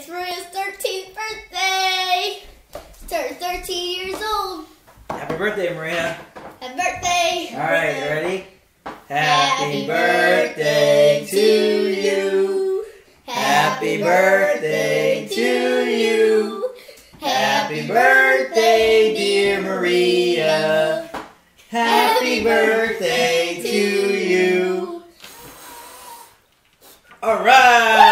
Maria's 13th birthday. She turned 13 years old. Happy birthday, Maria. Happy birthday. All right, you ready? Happy birthday to you. Happy birthday to you. Happy birthday, dear Maria. Happy birthday to you. All right.